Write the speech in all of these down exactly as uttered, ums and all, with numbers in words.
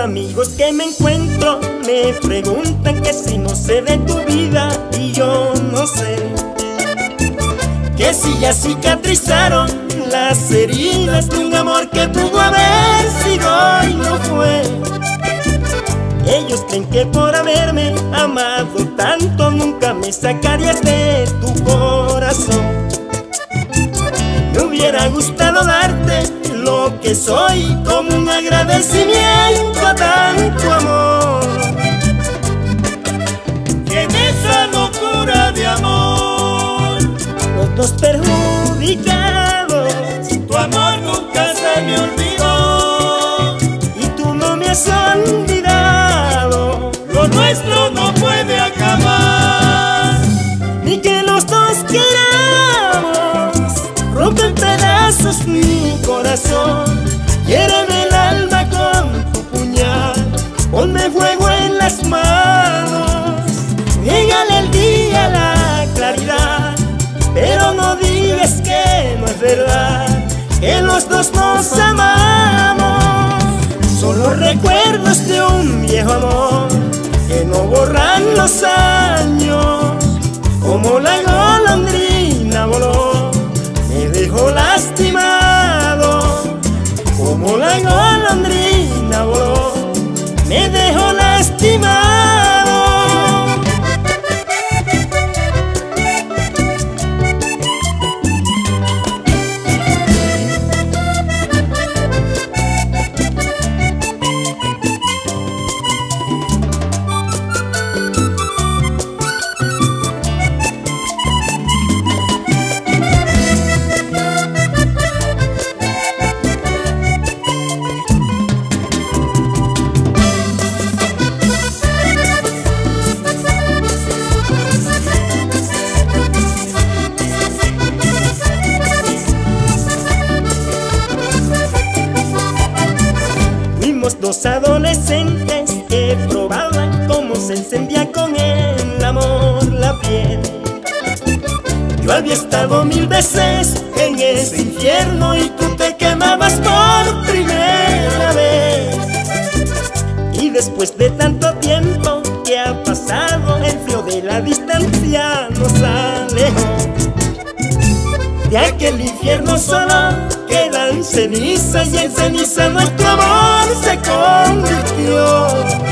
amigos que me encuentro me preguntan que si no sé de tu vida y yo no sé. Que si ya cicatrizaron las heridas de un amor que pudo haber sido y no fue. Ellos creen que por haberme amado tanto nunca me sacarías de tu corazón. Me hubiera gustado darte lo que soy como un agradecimiento a tanto amor. Y en esa locura de amor, los dos perjudicados, tu amor nunca se me olvidó y tú no me has olvidado. Lo nuestro no puede acabar, ni que los dos queramos. Rompe en pedazos mi corazón, hiéreme el alma con tu puñal, ponme fuego en las manos. Llegale el día, la claridad, pero no digas que no es verdad, que los dos nos amamos. Solo recuerdos de un viejo amor que no borran los años. Como la golondrina voló, me dejó lastimado. Como la golondrina voló, me dejó lastimado. Dos adolescentes que probaban cómo se encendía con el amor la piel. Yo había estado mil veces en ese infierno y tú te quemabas por primera vez. Y después de tanto tiempo que ha pasado, el frío de la distancia nos alejó. De aquel infierno solo quedan cenizas y en ceniza nuestro amor se convirtió.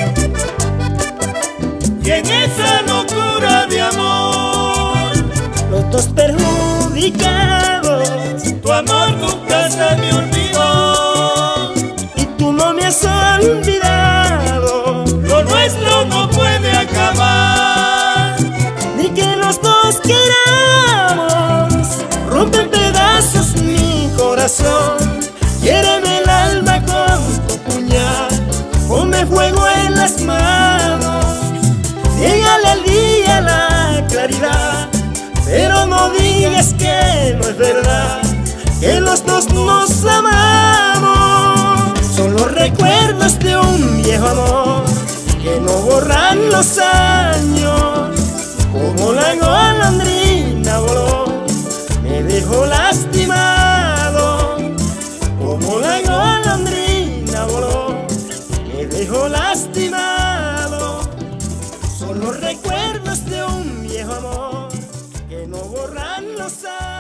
Y en esa locura de amor, los dos perjudicados, tu amor nunca se me olvidó y tú no me has olvidado. Lo nuestro no puede acabar, ni que los dos queramos. Rompe en pedazos mi corazón, hiéreme el alma con tu puñal, ponme fuego en las manos. Llegale el día, la claridad, pero no digas que no es verdad, que los dos nos amamos. Son los recuerdos de un viejo amor que no borran los años. Como la golondrina voló, me dejó lastimado. Como la golondrina voló, me dejó lastimado. Son los recuerdos de un viejo amor que no borran los años.